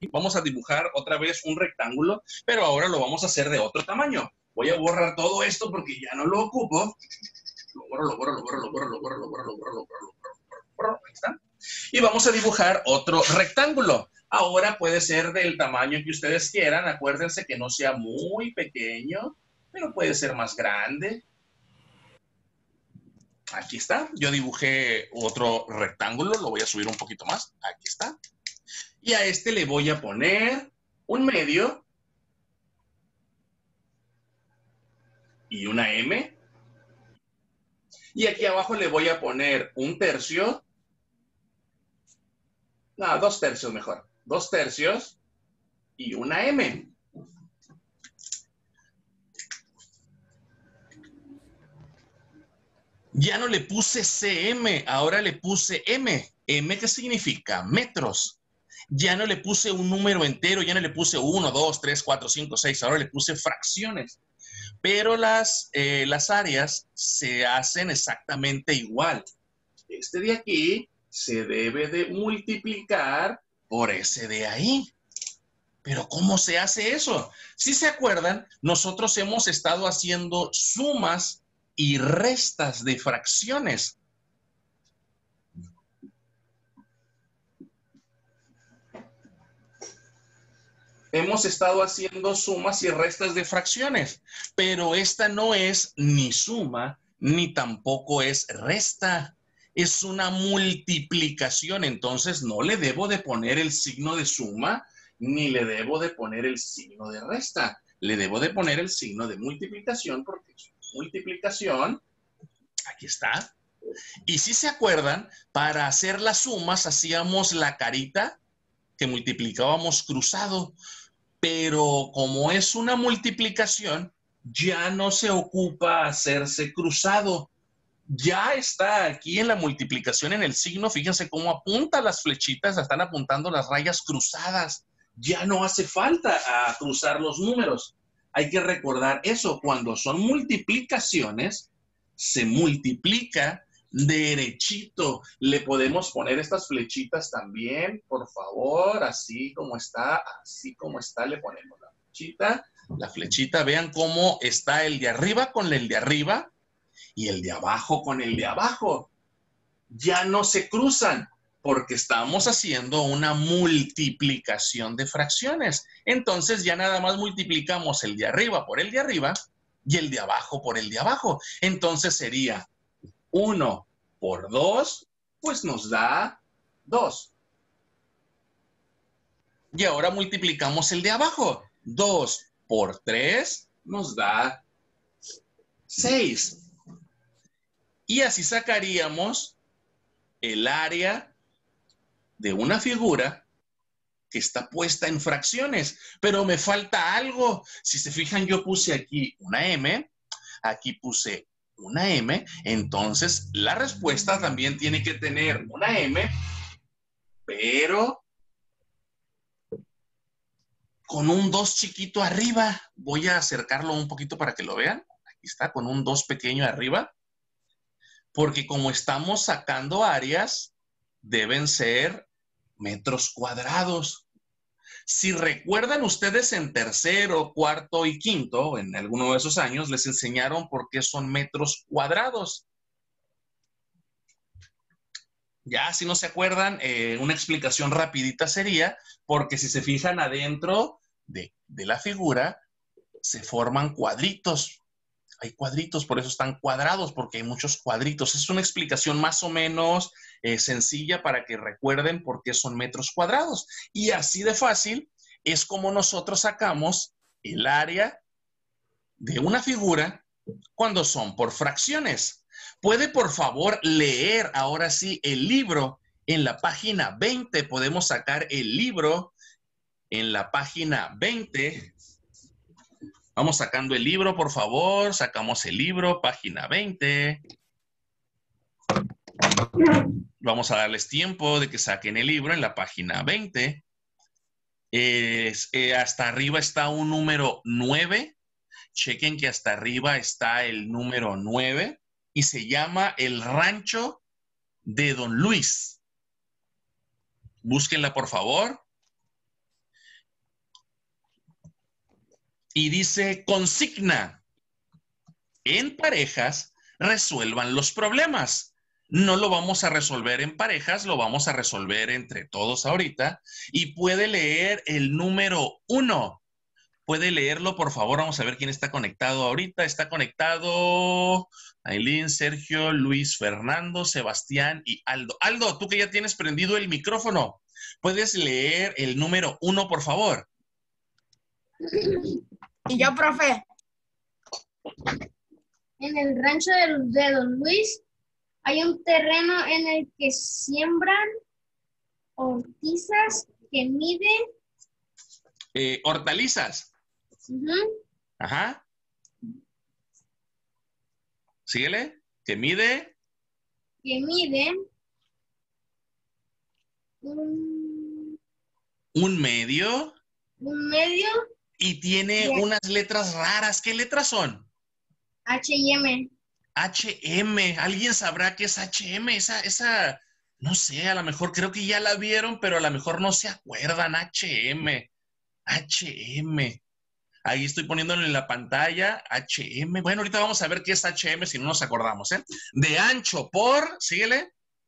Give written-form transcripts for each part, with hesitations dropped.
Vamos a dibujar otra vez un rectángulo, pero ahora lo vamos a hacer de otro tamaño. Voy a borrar todo esto porque ya no lo ocupo. Lo borro. Ahí está. Y vamos a dibujar otro rectángulo. Ahora puede ser del tamaño que ustedes quieran. Acuérdense que no sea muy pequeño, pero puede ser más grande. Aquí está. Yo dibujé otro rectángulo. Lo voy a subir un poquito más. Aquí está. Y a este le voy a poner un medio y una M. Y aquí abajo le voy a poner un tercio. No, 2/3 mejor. 2/3 y una M. Ya no le puse CM, ahora le puse M. M, ¿qué significa? Metros. Ya no le puse un número entero, ya no le puse 1, 2, 3, 4, 5, 6, ahora le puse fracciones. Pero las áreas se hacen exactamente igual. Este de aquí se debe de multiplicar por ese de ahí. Pero ¿cómo se hace eso? Si se acuerdan, nosotros hemos estado haciendo sumas y restas de fracciones. Hemos estado haciendo sumas y restas de fracciones, pero esta no es ni suma, ni tampoco es resta. Es una multiplicación, entonces no le debo de poner el signo de suma, ni le debo de poner el signo de resta. Le debo de poner el signo de multiplicación, porque es multiplicación. Aquí está. Y si se acuerdan, para hacer las sumas hacíamos la carita que multiplicábamos cruzado. Pero como es una multiplicación, ya no se ocupa hacerse cruzado. Ya está aquí en la multiplicación, en el signo, fíjense cómo apunta las flechitas, están apuntando las rayas cruzadas. Ya no hace falta cruzar los números. Hay que recordar eso, cuando son multiplicaciones, se multiplica derechito. Le podemos poner estas flechitas también, por favor, así como está, le ponemos la flechita, vean cómo está el de arriba con el de arriba y el de abajo con el de abajo. Ya no se cruzan porque estamos haciendo una multiplicación de fracciones. Entonces ya nada más multiplicamos el de arriba por el de arriba y el de abajo por el de abajo. Entonces sería 1 por 2, pues nos da 2. Y ahora multiplicamos el de abajo. 2 por 3 nos da 6. Y así sacaríamos el área de una figura que está puesta en fracciones. Pero me falta algo. Si se fijan, yo puse aquí una M, aquí puse una M, entonces la respuesta también tiene que tener una M, pero con un 2 chiquito arriba. Voy a acercarlo un poquito para que lo vean. Aquí está, con un 2 pequeño arriba. Porque como estamos sacando áreas, deben ser metros cuadrados. Si recuerdan ustedes en tercero, cuarto y quinto, en alguno de esos años, les enseñaron por qué son metros cuadrados. Ya, si no se acuerdan, una explicación rapidita sería, porque si se fijan adentro de la figura, se forman cuadritos. Hay cuadritos, por eso están cuadrados, porque hay muchos cuadritos. Es una explicación más o menos sencilla para que recuerden por qué son metros cuadrados. Y así de fácil es como nosotros sacamos el área de una figura cuando son por fracciones. ¿Puede, por favor, leer ahora sí el libro en la página 20? Podemos sacar el libro en la página 20. Vamos sacando el libro, por favor. Sacamos el libro, página 20. Vamos a darles tiempo de que saquen el libro en la página 20. Hasta arriba está un número 9. Chequen que hasta arriba está el número 9 y se llama El Rancho de Don Luis. Búsquenla, por favor. Y dice, consigna. En parejas, resuelvan los problemas. No lo vamos a resolver en parejas, lo vamos a resolver entre todos ahorita. Y puede leer el número 1. Puede leerlo, por favor. Vamos a ver quién está conectado ahorita. Está conectado Ailín, Sergio, Luis, Fernando, Sebastián y Aldo. Aldo, tú que ya tienes prendido el micrófono, ¿puedes leer el número 1, por favor? Y yo, profe. En el rancho de Don Luis hay un terreno en el que siembran hortalizas que miden. Hortalizas. Ajá. Síguele. Que mide. Que miden un medio. Un medio. Y tiene unas letras raras. ¿Qué letras son? H&M. H&M. ¿Alguien sabrá qué es H&M? Esa, no sé, a lo mejor creo que ya la vieron, pero a lo mejor no se acuerdan. H&M. H&M. Ahí estoy poniéndolo en la pantalla. H&M. Bueno, ahorita vamos a ver qué es H&M si no nos acordamos, ¿eh? De ancho por, síguele.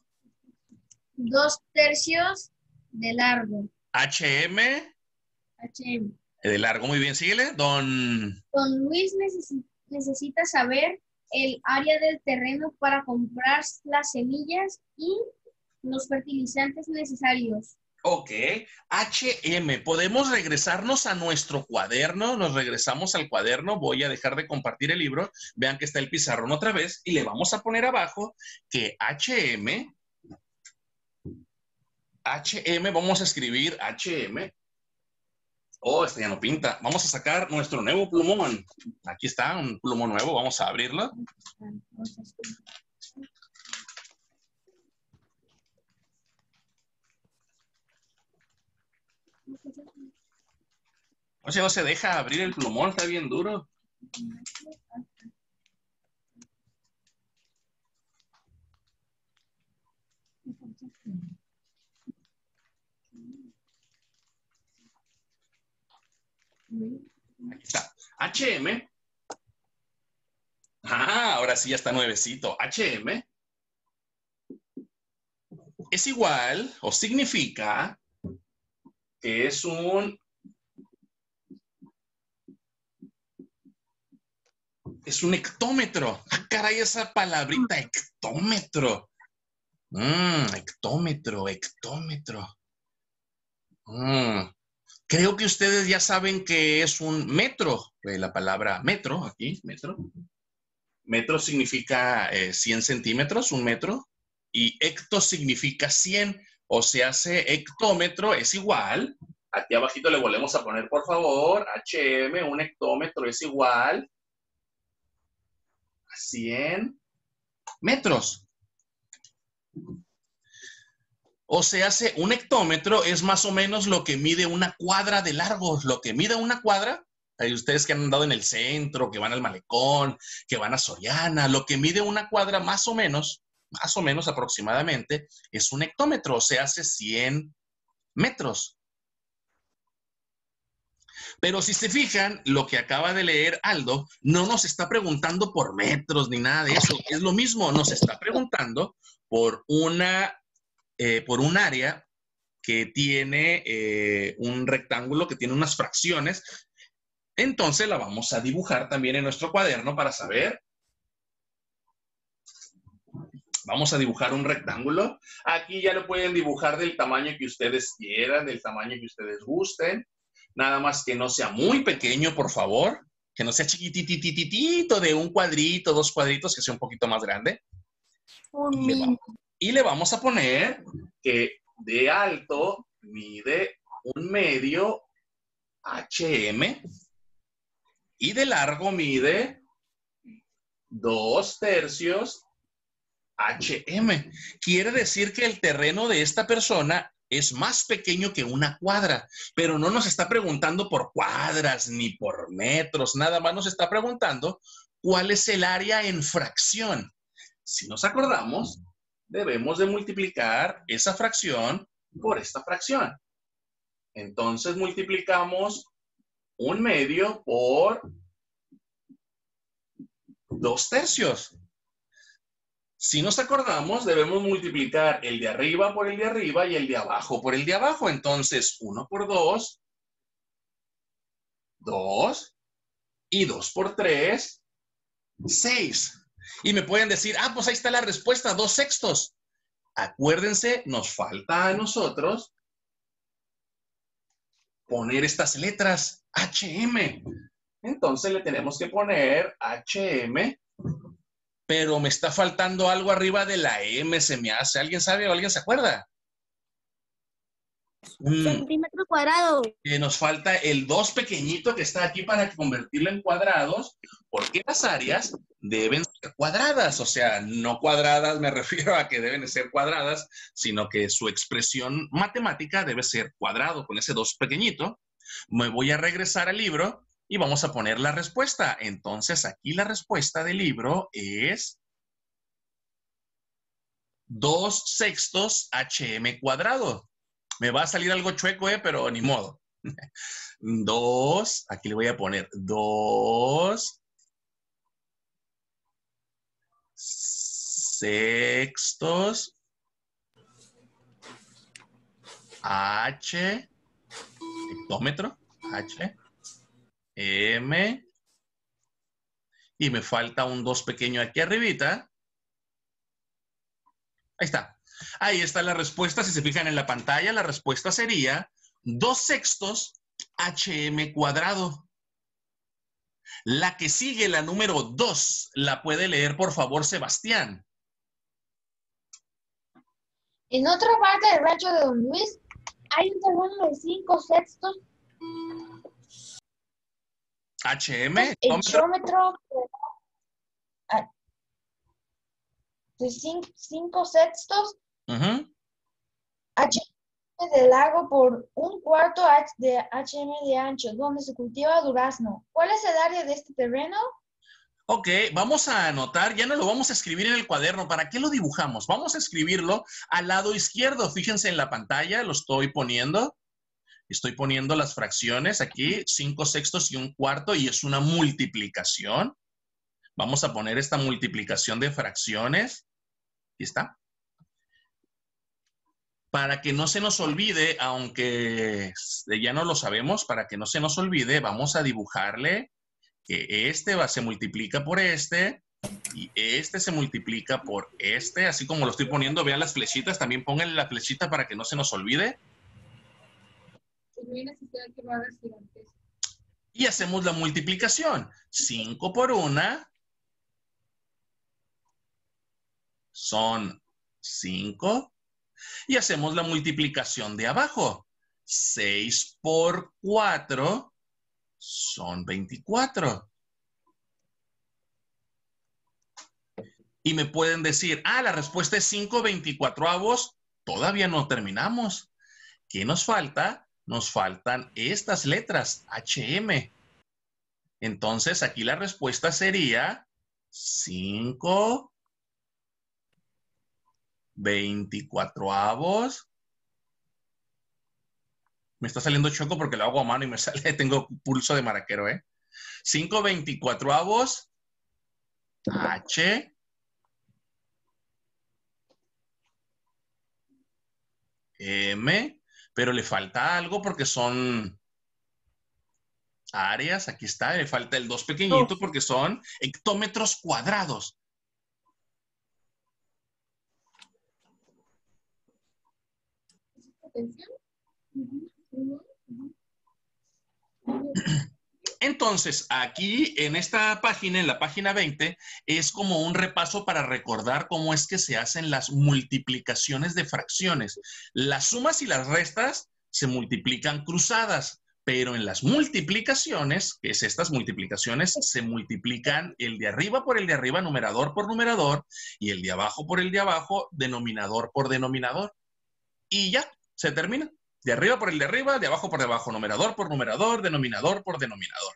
2 tercios de largo. H&M. H&M. De largo, muy bien. Síguele. Don Luis necesita saber el área del terreno para comprar las semillas y los fertilizantes necesarios. Ok, H&M. Podemos regresarnos a nuestro cuaderno. Nos regresamos al cuaderno. Voy a dejar de compartir el libro. Vean que está el pizarrón otra vez. Y le vamos a poner abajo que H&M, vamos a escribir H&M. Oh, este ya no pinta. Vamos a sacar nuestro nuevo plumón. Aquí está, un plumón nuevo. Vamos a abrirlo. O sea, no se deja abrir el plumón, está bien duro. Aquí está. H&M. Ah, ahora sí ya está nuevecito. H&M es igual o significa que es un hectómetro. Ah, caray, esa palabrita, hectómetro. Hectómetro. Creo que ustedes ya saben que es un metro. La palabra metro, aquí, metro. Metro significa 100 centímetros, un metro. Y hecto significa 100. O sea, hectómetro es igual. Aquí abajito le volvemos a poner, por favor, H&M, un hectómetro es igual a 100 metros. O sea, un hectómetro es más o menos lo que mide una cuadra de largo. Lo que mide una cuadra, hay ustedes que han andado en el centro, que van al Malecón, que van a Soriana, lo que mide una cuadra más o menos aproximadamente, es un hectómetro, o sea, hace 100 metros. Pero si se fijan, lo que acaba de leer Aldo no nos está preguntando por metros ni nada de eso. Es lo mismo, nos está preguntando por un área que tiene un rectángulo, que tiene unas fracciones. Entonces la vamos a dibujar también en nuestro cuaderno para saber. Vamos a dibujar un rectángulo. Aquí ya lo pueden dibujar del tamaño que ustedes quieran, del tamaño que ustedes gusten. Nada más que no sea muy pequeño, por favor. Que no sea chiquititititito de un cuadrito, 2 cuadritos, que sea un poquito más grande. Y le vamos a poner que de alto mide un medio H&M y de largo mide 2 tercios H&M. Quiere decir que el terreno de esta persona es más pequeño que una cuadra, pero no nos está preguntando por cuadras ni por metros, nada más nos está preguntando cuál es el área en fracción. Si nos acordamos, debemos de multiplicar esa fracción por esta fracción. Entonces multiplicamos 1/2 por 2/3. Si nos acordamos, debemos multiplicar el de arriba por el de arriba y el de abajo por el de abajo. Entonces, 1 por 2, 2, y 2 por 3, 6. Y me pueden decir, ah, pues ahí está la respuesta, 2/6. Acuérdense, nos falta a nosotros poner estas letras, HM. Entonces le tenemos que poner HM, pero me está faltando algo arriba de la M, se me hace. ¿Alguien sabe o alguien se acuerda? Centímetro cuadrado. Nos falta el 2 pequeñito que está aquí para convertirlo en cuadrados, porque las áreas deben ser cuadradas, o sea, no cuadradas me refiero a que deben ser cuadradas, sino que su expresión matemática debe ser cuadrado, con ese 2 pequeñito. Me voy a regresar al libro y vamos a poner la respuesta. Entonces, aquí la respuesta del libro es 2/6 HM cuadrado. Me va a salir algo chueco, pero ni modo. 2, aquí le voy a poner 2/6 H, hectómetro, H, M, y me falta un 2 pequeño aquí arribita. Ahí está. Ahí está la respuesta. Si se fijan en la pantalla, la respuesta sería 2/6 HM cuadrado. La que sigue, la número 2, la puede leer, por favor, Sebastián. En otra parte del rancho de Don Luis hay un terreno de 5/6 HM, hectómetro de 5/6 HM de lago por 1/4 de HM de ancho, donde se cultiva durazno. ¿Cuál es el área de este terreno? Ok, vamos a anotar, ya no lo vamos a escribir en el cuaderno. ¿Para qué lo dibujamos? Vamos a escribirlo al lado izquierdo. Fíjense en la pantalla, lo estoy poniendo. Estoy poniendo las fracciones aquí, 5/6 y 1/4, y es una multiplicación. Vamos a poner esta multiplicación de fracciones. Aquí está. Para que no se nos olvide, aunque ya no lo sabemos, para que no se nos olvide, vamos a dibujarle que se multiplica por este, y este se multiplica por este, así como lo estoy poniendo. Vean las flechitas, también pónganle la flechita para que no se nos olvide. Y hacemos la multiplicación. 5 por 1 son 5. Y hacemos la multiplicación de abajo. 6 por 4 son 24. Y me pueden decir, la respuesta es 5/24. Todavía no terminamos. ¿Qué nos falta? Nos faltan estas letras, HM. Entonces, aquí la respuesta sería 5/24. Me está saliendo choco porque lo hago a mano y me sale, tengo pulso de maraquero, 5/24 H M, pero le falta algo porque son áreas. Aquí está, le falta el 2 pequeñito porque son hectómetros cuadrados. Entonces, aquí en esta página, en la página 20, es como un repaso para recordar cómo es que se hacen las multiplicaciones de fracciones. Las sumas y las restas se multiplican cruzadas, pero en las multiplicaciones, que es estas multiplicaciones, se multiplican el de arriba por el de arriba, numerador por numerador, y el de abajo por el de abajo, denominador por denominador. Y ya, se termina. De arriba por el de arriba, de abajo por debajo, numerador por numerador, denominador por denominador.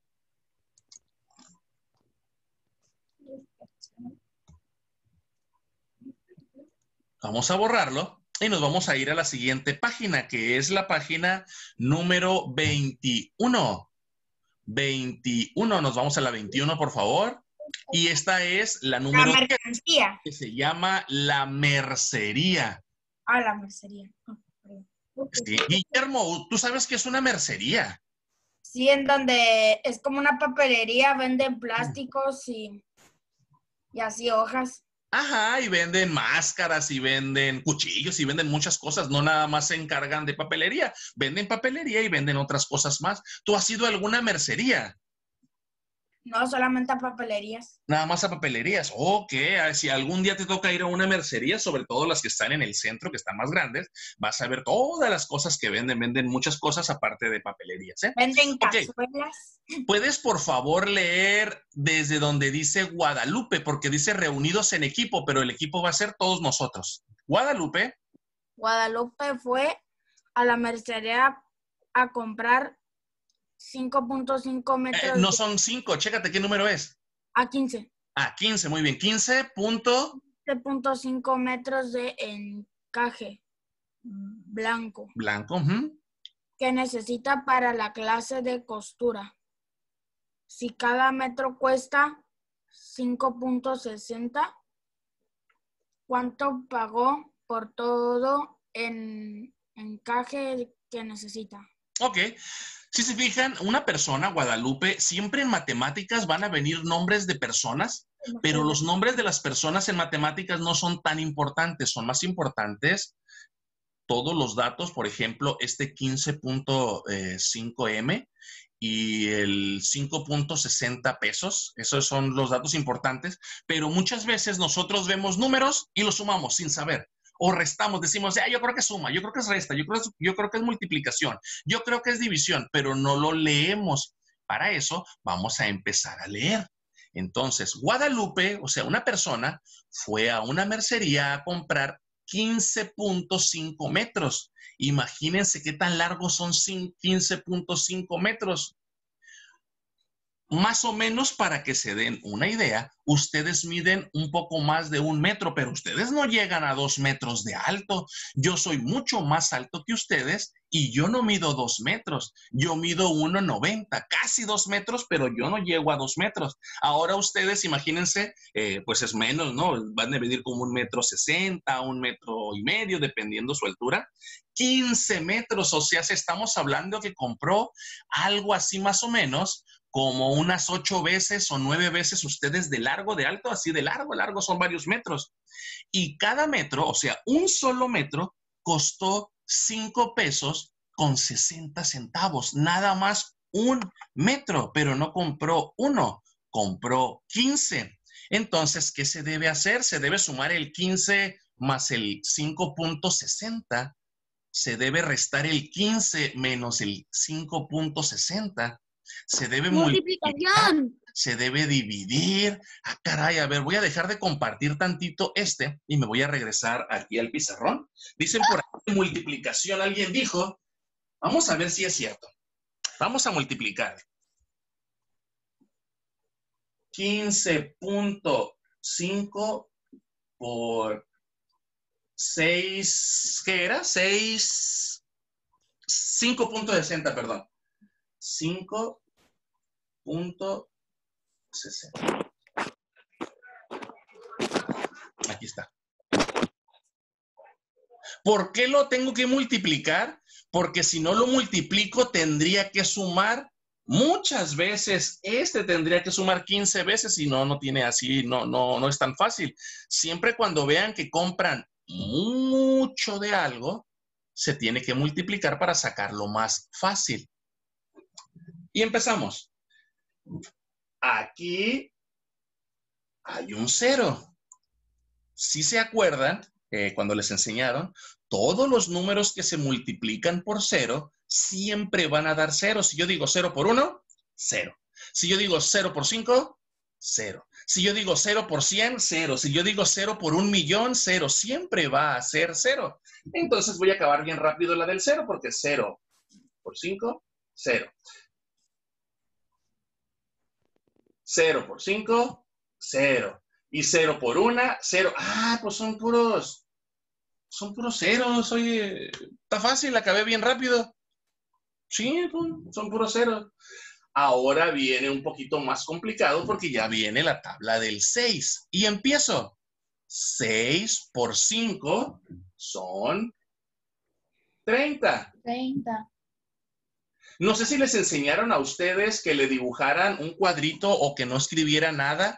Vamos a borrarlo y nos vamos a ir a la siguiente página, que es la página número 21. 21. Nos vamos a la 21, por favor. Y esta es la número La mercancía. que se llama la mercería. Ah, la mercería. Oh, perdón. Sí. Guillermo, ¿tú sabes qué es una mercería? Sí, en donde es como una papelería, venden plásticos y así hojas. Ajá, y venden máscaras, y venden cuchillos, y venden muchas cosas. No nada más se encargan de papelería. Venden papelería y venden otras cosas más. ¿Tú has ido a alguna mercería? No, solamente a papelerías. Nada más a papelerías. Ok, si algún día te toca ir a una mercería, sobre todo las que están en el centro, que están más grandes, vas a ver todas las cosas que venden. Venden muchas cosas aparte de papelerías, ¿eh? Venden Ok, cazuelas. ¿puedes por favor leer desde donde dice Guadalupe? Porque dice reunidos en equipo, pero el equipo va a ser todos nosotros. Guadalupe. Guadalupe fue a la mercería a comprar 5.5 metros No son 5, chécate qué número es. a 15. 15, muy bien. 15 punto 7.5 metros de encaje blanco blanco. que necesita para la clase de costura. Si cada metro cuesta 5.60, ¿cuánto pagó por todo en encaje que necesita? Ok. Si se fijan, una persona, Guadalupe, siempre en matemáticas van a venir nombres de personas, pero los nombres de las personas en matemáticas no son tan importantes, son más importantes todos los datos, por ejemplo, este 15.5M y el 5.60 pesos, esos son los datos importantes, pero muchas veces nosotros vemos números y los sumamos sin saber. O restamos, decimos, yo creo que es suma, yo creo que es resta, yo creo que es multiplicación, yo creo que es división, pero no lo leemos. Para eso vamos a empezar a leer. Entonces, Guadalupe, o sea, una persona, fue a una mercería a comprar 15.5 metros. Imagínense qué tan largos son 15.5 metros. Más o menos para que se den una idea, ustedes miden un poco más de 1 metro, pero ustedes no llegan a 2 metros de alto. Yo soy mucho más alto que ustedes y yo no mido 2 metros. Yo mido 1,90, casi 2 metros, pero yo no llego a 2 metros. Ahora ustedes, imagínense, pues es menos, ¿no? Van a medir como 1,60 m, 1,5 m, dependiendo su altura. 15 metros, o sea, estamos hablando que compró algo así más o menos como unas 8 veces o 9 veces ustedes de largo, de alto, así de largo son varios metros. Y cada metro, o sea, un solo metro, costó 5 pesos con 60 centavos. Nada más 1 metro, pero no compró 1, compró 15. Entonces, ¿qué se debe hacer? Se debe sumar el 15 más el 5.60. Se debe restar el 15 menos el 5.60. Se debe multiplicar, se debe dividir. Caray, a ver, voy a dejar de compartir tantito y me voy a regresar aquí al pizarrón. Dicen por ahí multiplicación, alguien dijo. Vamos a ver si es cierto. Vamos a multiplicar. 15.5 por 6, ¿qué era? 5.60, perdón. 5.60. Aquí está. ¿Por qué lo tengo que multiplicar? Porque si no lo multiplico, tendría que sumar muchas veces. Tendría que sumar 15 veces y no tiene así, no es tan fácil. Siempre cuando vean que compran mucho de algo, se tiene que multiplicar para sacarlo más fácil. Y empezamos. Aquí hay un 0. Si se acuerdan, cuando les enseñaron, todos los números que se multiplican por 0 siempre van a dar 0. Si yo digo 0 por 1, 0. Si yo digo 0 por 5, 0. Si yo digo 0 por 100, 0. Si yo digo 0 por 1.000.000, 0. Siempre va a ser 0. Entonces voy a acabar bien rápido la del 0 porque 0 por 5, 0. 0 por 5, 0. Y 0 por 1, 0. Pues son puros ceros. Oye, está fácil, acabé bien rápido. Sí, son puros ceros. Ahora viene un poquito más complicado porque ya viene la tabla del 6. Y empiezo. 6 por 5 son 30. 30. No sé si les enseñaron a ustedes que le dibujaran un cuadrito o que no escribiera nada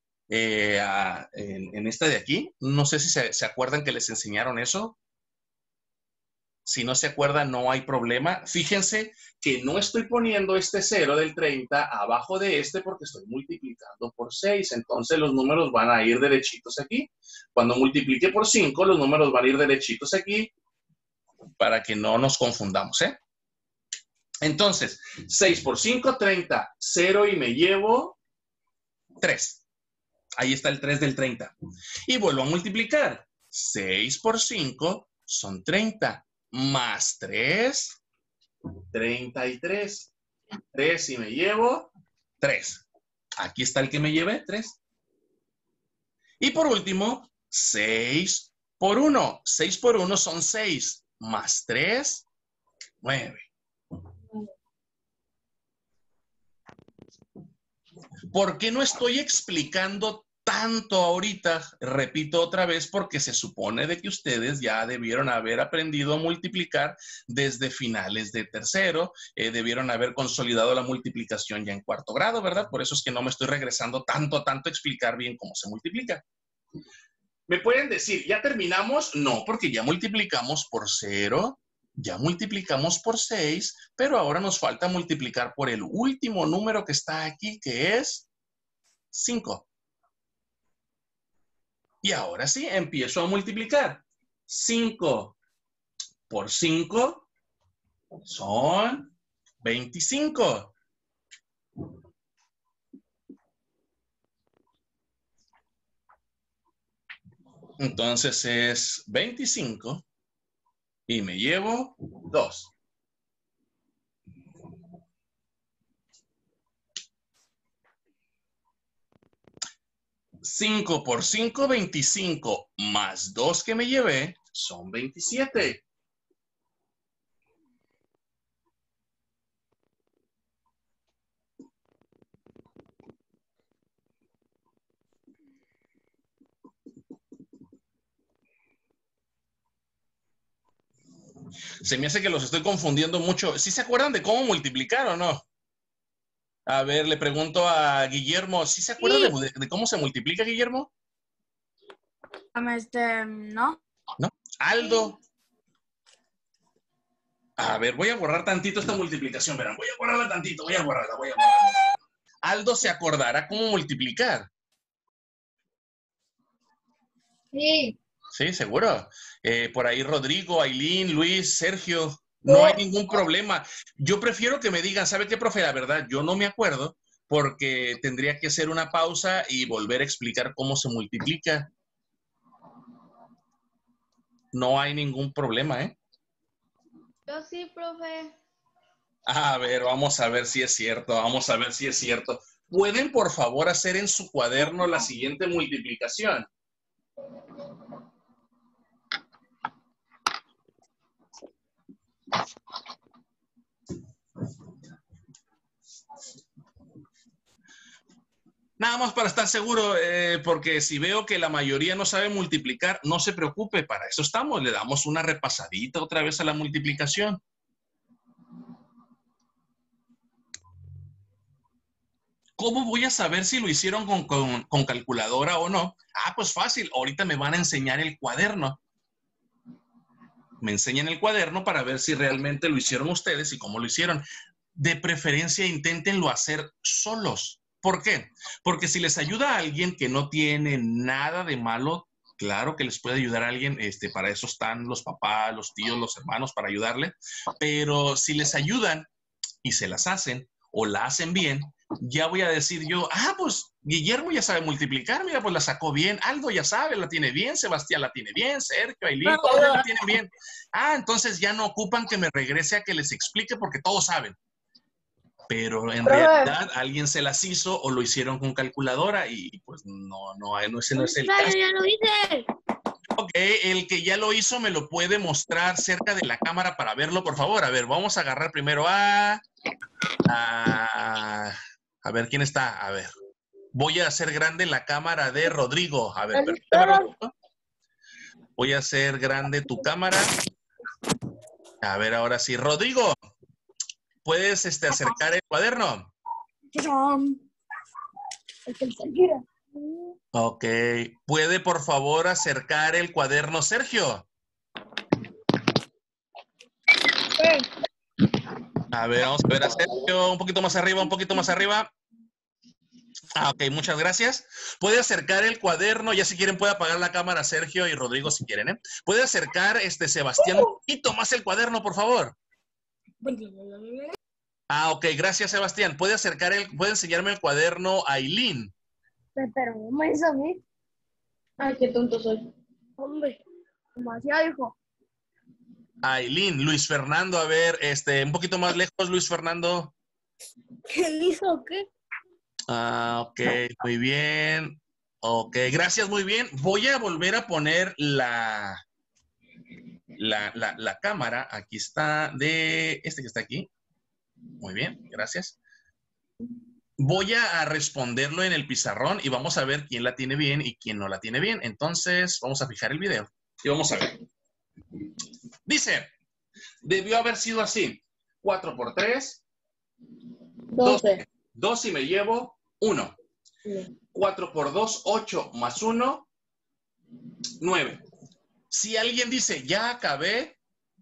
en esta de aquí. No sé si se acuerdan que les enseñaron eso. Si no se acuerdan, no hay problema. Fíjense que no estoy poniendo este 0 del 30 abajo de este porque estoy multiplicando por 6. Entonces los números van a ir derechitos aquí. Cuando multiplique por 5, los números van a ir derechitos aquí para que no nos confundamos, ¿eh? Entonces, 6 por 5, 30. 0 y me llevo 3. Ahí está el 3 del 30. Y vuelvo a multiplicar. 6 por 5 son 30. Más 3, 33. 3 y me llevo 3. Aquí está el que me llevé, 3. Y por último, 6 por 1. 6 por 1 son 6. Más 3, 9. ¿Por qué no estoy explicando tanto ahorita? Repito otra vez, porque se supone de que ustedes ya debieron haber aprendido a multiplicar desde finales de tercero, debieron haber consolidado la multiplicación ya en cuarto grado, ¿verdad? Por eso es que no me estoy regresando tanto a explicar bien cómo se multiplica. ¿Me pueden decir, ya terminamos? No, porque ya multiplicamos por 0, ya multiplicamos por 6, pero ahora nos falta multiplicar por el último número que está aquí, que es 5. Y ahora sí, empiezo a multiplicar. 5 por 5 son 25. Entonces es 25 y me llevo 2. Cinco por 5, 25, más 2 que me llevé, son 27. Se me hace que los estoy confundiendo mucho. ¿Sí se acuerdan de cómo multiplicar o no? A ver, le pregunto a Guillermo, ¿sí se acuerda de cómo se multiplica, Guillermo? No. ¿No? Aldo. A ver, voy a borrar tantito esta multiplicación, verán. Voy a borrarla tantito, voy a borrarla. Aldo se acordará cómo multiplicar. Sí. Sí, seguro. Por ahí Rodrigo, Ailín, Luis, Sergio. No hay ningún problema. Yo prefiero que me digan, ¿sabe qué, profe? La verdad, yo no me acuerdo porque tendría que hacer una pausa y volver a explicar cómo se multiplica. No hay ningún problema, ¿eh? Yo sí, profe. A ver, vamos a ver si es cierto. Vamos a ver si es cierto. ¿Pueden, por favor, hacer en su cuaderno la siguiente multiplicación? Nada más para estar seguro, porque si veo que la mayoría no sabe multiplicar, no se preocupe, para eso estamos. Le damos una repasadita otra vez a la multiplicación. ¿Cómo voy a saber si lo hicieron con calculadora o no? Ah, pues fácil. Ahorita me van a enseñar el cuaderno. Me enseñan el cuaderno para ver si realmente lo hicieron ustedes y cómo lo hicieron. De preferencia, inténtenlo hacer solos. ¿Por qué? Porque si les ayuda a alguien que no tiene nada de malo, claro que les puede ayudar a alguien, para eso están los papás, los tíos, los hermanos, para ayudarle. Pero si les ayudan y se las hacen o la hacen bien, ya voy a decir yo, pues Guillermo ya sabe multiplicar, mira, pues la sacó bien, Aldo ya sabe, la tiene bien, Sebastián la tiene bien, Sergio, Ailín, todos la tienen bien. Entonces ya no ocupan que me regrese a que les explique porque todos saben. Pero en realidad alguien se las hizo o lo hicieron con calculadora y pues ese no es el caso. Ya lo hice. Ok, el que ya lo hizo me lo puede mostrar cerca de la cámara para verlo, por favor. A ver, vamos a agarrar primero a A ver, ¿quién está? A ver. Voy a hacer grande la cámara de Rodrigo. A ver, permítame, Rodrigo. Voy a hacer grande tu cámara. A ver, ahora sí. Rodrigo, ¿puedes acercar el cuaderno? Ok. ¿Puede, por favor, acercar el cuaderno, Sergio? A ver, vamos a ver a Sergio. Un poquito más arriba, un poquito más arriba. Ah, ok, muchas gracias. Puede acercar el cuaderno, ya si quieren puede apagar la cámara Sergio y Rodrigo si quieren, ¿eh? Puede acercar, Sebastián, un poquito más el cuaderno, por favor. Ah, ok, gracias, Sebastián. Puede enseñarme el cuaderno a Aileen. Pero no me hizo a mí. Ay, qué tonto soy. Hombre, demasiado, hijo. Aileen, Luis Fernando, a ver, un poquito más lejos, Luis Fernando. ¿Qué hizo? ¿Qué? Ah, ok, muy bien. Ok, gracias, muy bien. Voy a volver a poner la cámara. Aquí está de que está aquí. Muy bien, gracias. Voy a responderlo en el pizarrón y vamos a ver quién la tiene bien y quién no la tiene bien. Entonces, vamos a fijar el video y vamos a ver. Dice, debió haber sido así. 4 por 3. 12. 2 y me llevo 1. 4 por 2, 8 más 1, 9. Si alguien dice, ya acabé,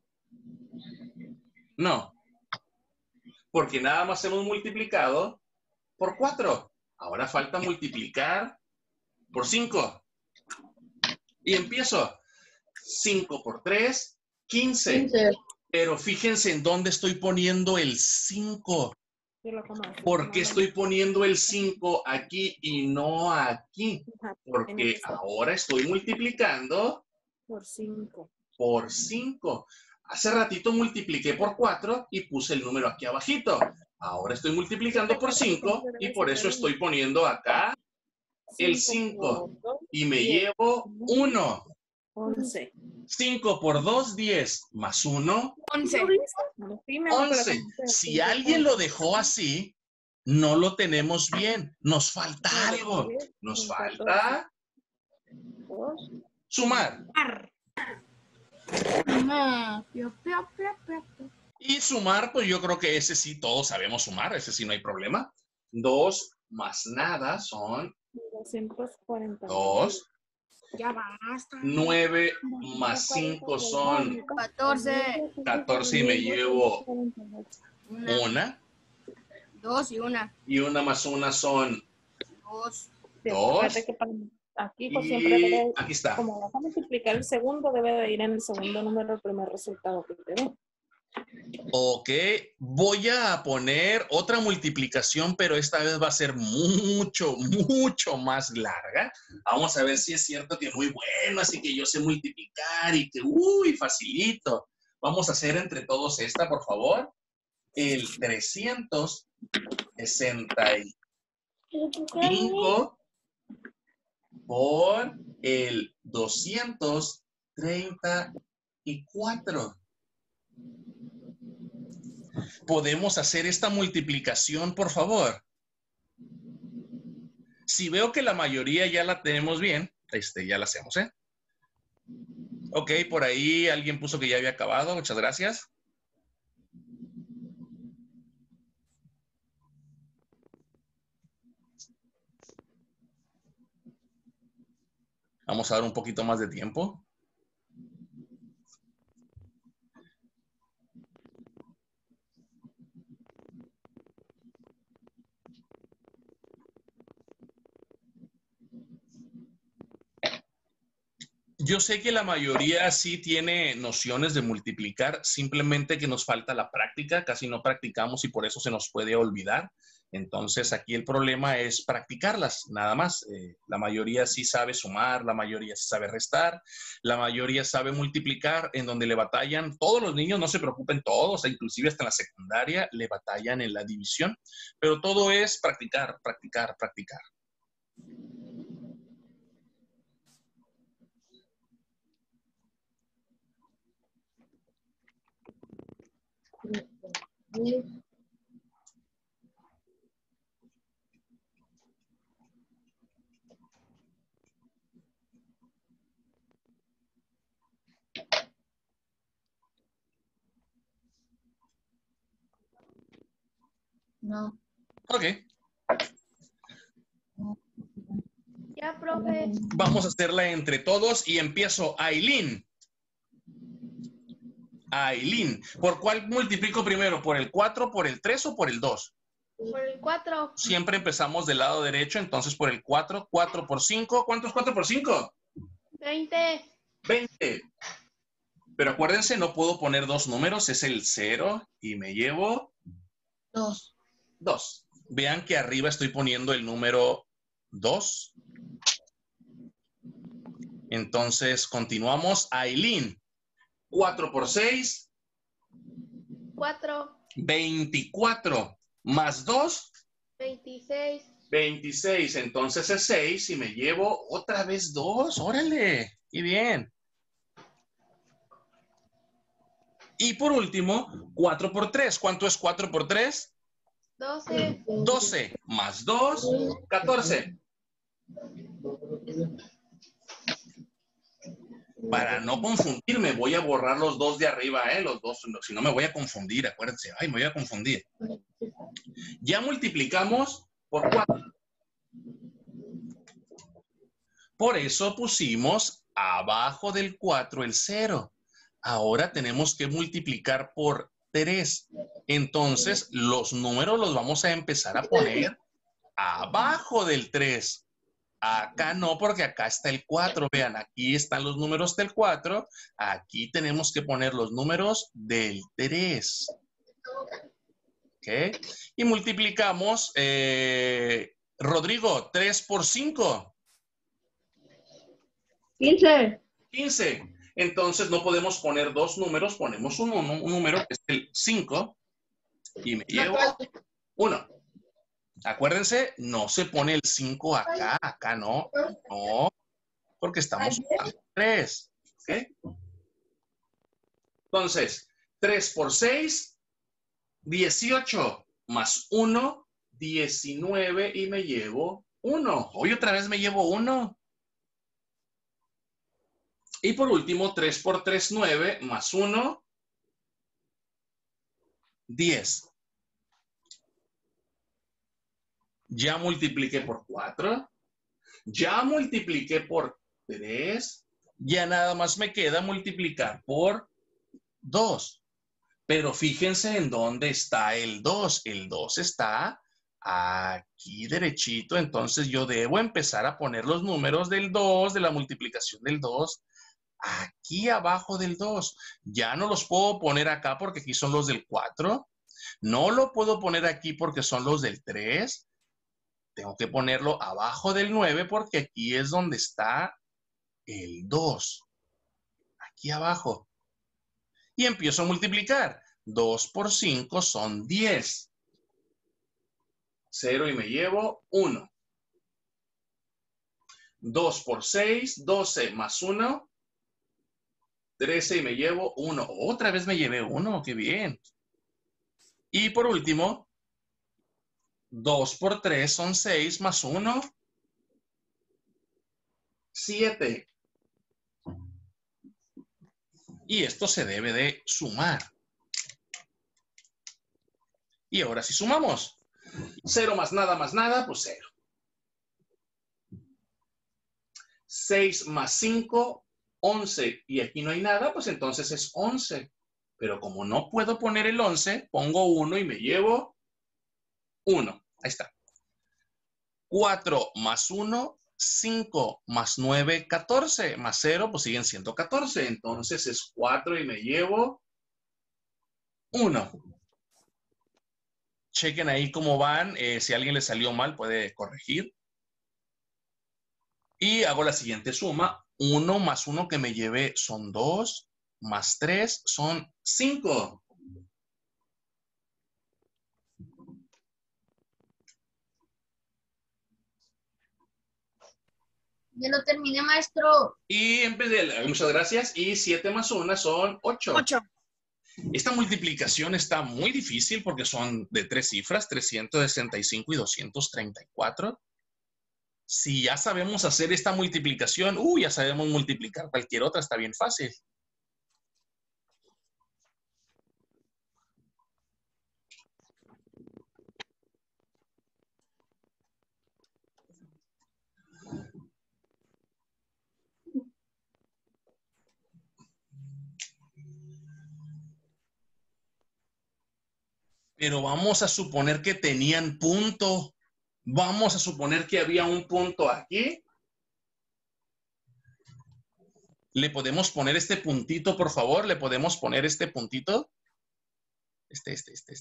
no. Porque nada más hemos multiplicado por 4. Ahora falta multiplicar por 5. Y empiezo. 5 por 3, 15. Pero fíjense en dónde estoy poniendo el 5. ¿Por qué estoy poniendo el 5 aquí y no aquí? Porque ahora estoy multiplicando por 5. Por 5. Hace ratito multipliqué por 4 y puse el número aquí abajito. Ahora estoy multiplicando por 5 y por eso estoy poniendo acá el 5. Y me llevo 1. 11. 5 por 2, 10. Más 1, 11. 11. Si alguien lo dejó así, no lo tenemos bien. Nos falta algo. Nos falta sumar. Y sumar, pues yo creo que ese sí todos sabemos sumar, ese sí no hay problema. 2 más nada son 240. 2. Ya basta. 9 más 5 son 14. 14 y me llevo 1. 2 y 1. Y 1 más 1 son 2. 2. Aquí pues, Y siempre debe, aquí está. como vas a multiplicar el segundo, debe de ir en el segundo número el primer resultado que te dé. Ok, voy a poner otra multiplicación, pero esta vez va a ser mucho, mucho más larga. Vamos a ver si es cierto que muy bueno, así que yo sé multiplicar y que, uy, facilito. Vamos a hacer entre todos esta, por favor. El 365 por el 234. ¿Podemos hacer esta multiplicación, por favor? Si veo que la mayoría ya la tenemos bien, ya la hacemos, ¿eh? Ok, por ahí alguien puso que ya había acabado. Muchas gracias. Vamos a dar un poquito más de tiempo. Yo sé que la mayoría sí tiene nociones de multiplicar, simplemente que nos falta la práctica, casi no practicamos y por eso se nos puede olvidar. Entonces aquí el problema es practicarlas, nada más. La mayoría sí sabe sumar, la mayoría sí sabe restar, la mayoría sabe multiplicar, en donde le batallan. Todos los niños, no se preocupen todos, inclusive hasta en la secundaria, le batallan en la división, pero todo es practicar, practicar, practicar. No. Ok. Ya, profe. Vamos a hacerla entre todos y empiezo. Aileen. Aileen. ¿Por cuál multiplico primero? ¿Por el 4, por el 3 o por el 2? Por el 4. Siempre empezamos del lado derecho, entonces por el 4. 4 por 5. ¿Cuánto es 4 por 5? 20. 20. Pero acuérdense, no puedo poner dos números, es el 0 y me llevo 2. 2. Vean que arriba estoy poniendo el número 2. Entonces, continuamos. Aileen. 4 por 6. 4. 24. Más 2. 26. 26. Entonces es 6 y me llevo otra vez 2. Órale. Y bien. Y por último, 4 por 3. ¿Cuánto es 4 por 3? 12. 12. Más 2. 14. Para no confundirme, voy a borrar los dos de arriba, los dos, si no me voy a confundir, acuérdense. Ay, me voy a confundir. Ya multiplicamos por 4. Por eso pusimos abajo del 4 el 0. Ahora tenemos que multiplicar por 3. Entonces, los números los vamos a empezar a poner abajo del 3. Acá no, porque acá está el 4. Vean, aquí están los números del 4. Aquí tenemos que poner los números del 3. ¿Ok? Y multiplicamos, Rodrigo, 3 por 5. 15. 15. Entonces no podemos poner dos números, ponemos un número que es el 5 y me llevo 1. Acuérdense, no se pone el 5 acá, acá no, no, porque estamos usando 3. ¿Ok? Entonces, 3 por 6, 18, más 1, 19 y me llevo 1. Hoy otra vez me llevo 1. Y por último, 3 por 3, 9, más 1, 10. Ya multipliqué por 4. Ya multipliqué por 3. Ya nada más me queda multiplicar por 2. Pero fíjense en dónde está el 2. El 2 está aquí derechito. Entonces yo debo empezar a poner los números del 2, de la multiplicación del 2, aquí abajo del 2. Ya no los puedo poner acá porque aquí son los del 4. No lo puedo poner aquí porque son los del 3. Tengo que ponerlo abajo del 9 porque aquí es donde está el 2. Aquí abajo. Y empiezo a multiplicar. 2 por 5 son 10. 0 y me llevo 1. 2 por 6, 12 más 1, 13 y me llevo 1. Otra vez me llevé 1, qué bien. Y por último, 2 por 3 son 6 más 1, 7. Y esto se debe de sumar. Y ahora si sumamos. 0 más nada, pues 0. 6 más 5, 11. Y aquí no hay nada, pues entonces es 11. Pero como no puedo poner el 11, pongo 1 y me llevo 1. Ahí está. 4 más 1, 5 más 9, 14. Más 0, pues siguen siendo 14. Entonces es 4 y me llevo 1. Chequen ahí cómo van. Si a alguien le salió mal, puede corregir. Y hago la siguiente suma. 1 más 1 que me llevé son 2. Más 3 son 5. Ya lo terminé, maestro. Y empecé, muchas gracias. Y 7 más 1 son 8. 8. Esta multiplicación está muy difícil porque son de 3 cifras, 365 y 234. Si ya sabemos hacer esta multiplicación, ya sabemos multiplicar cualquier otra, está bien fácil. Pero vamos a suponer que tenían punto. Vamos a suponer que había un punto aquí. ¿Le podemos poner este puntito, por favor? ¿Le podemos poner este puntito? Este.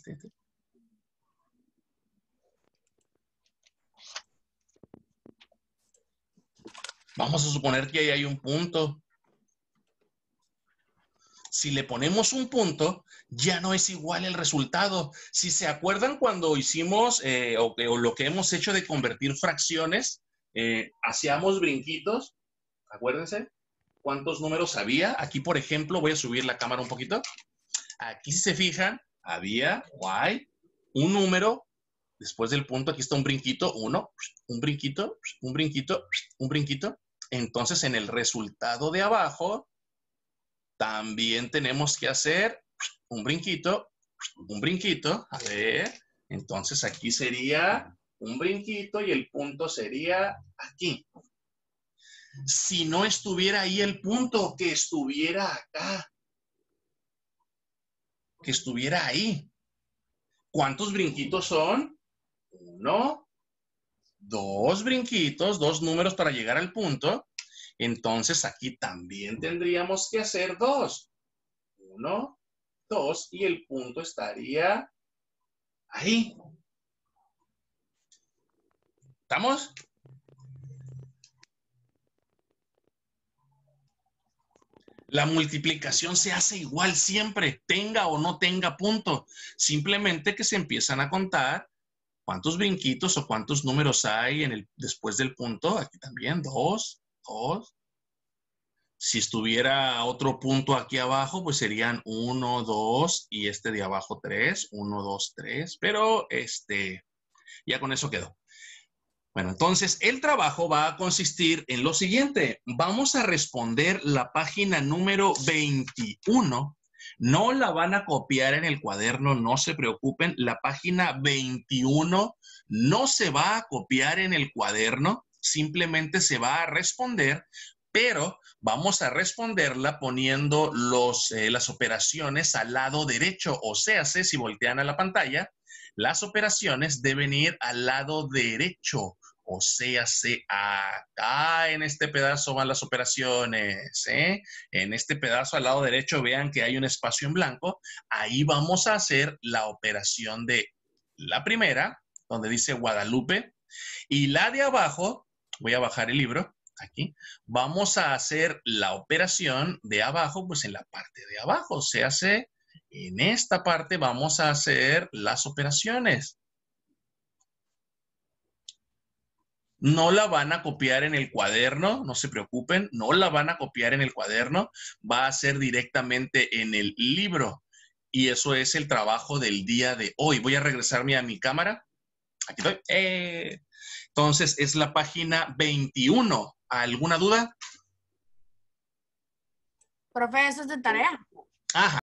Vamos a suponer que ahí hay un punto. Si le ponemos un punto, ya no es igual el resultado. Si se acuerdan cuando hicimos o lo que hemos hecho de convertir fracciones, hacíamos brinquitos. Acuérdense cuántos números había. Aquí, por ejemplo, voy a subir la cámara un poquito. Aquí, si se fijan, había o hay un número. Después del punto, aquí está un brinquito, uno, un brinquito, un brinquito, un brinquito. Entonces, en el resultado de abajo, también tenemos que hacer un brinquito. A ver, entonces aquí sería un brinquito y el punto sería aquí. Si no estuviera ahí el punto, que estuviera acá. Que estuviera ahí. ¿Cuántos brinquitos son? 1, 2 brinquitos, 2 números para llegar al punto. Entonces aquí también tendríamos que hacer 2. 1, 2 y el punto estaría ahí. ¿Estamos? La multiplicación se hace igual siempre, tenga o no tenga punto. Simplemente que se empiezan a contar cuántos brinquitos o cuántos números hay después del punto. Aquí también, 2, 2. Si estuviera otro punto aquí abajo, pues serían 1, 2 y este de abajo 3, 1, 2, 3. Pero ya con eso quedó. Bueno, entonces el trabajo va a consistir en lo siguiente. Vamos a responder la página número 21. No la van a copiar en el cuaderno, no se preocupen. La página 21 no se va a copiar en el cuaderno, simplemente se va a responder, pero vamos a responderla poniendo las operaciones al lado derecho. O sea, si voltean a la pantalla, las operaciones deben ir al lado derecho. O sea, acá en este pedazo van las operaciones. En este pedazo al lado derecho, vean que hay un espacio en blanco. Ahí vamos a hacer la operación de la primera, donde dice Guadalupe. Y la de abajo, voy a bajar el libro, aquí, vamos a hacer la operación de abajo, pues en la parte de abajo. O sea, en esta parte vamos a hacer las operaciones. No la van a copiar en el cuaderno, no se preocupen, no la van a copiar en el cuaderno, va a ser directamente en el libro. Y eso es el trabajo del día de hoy. Voy a regresarme a mi cámara. Aquí estoy. Entonces, es la página 21. ¿Alguna duda? Profe, eso es de tarea. Ajá.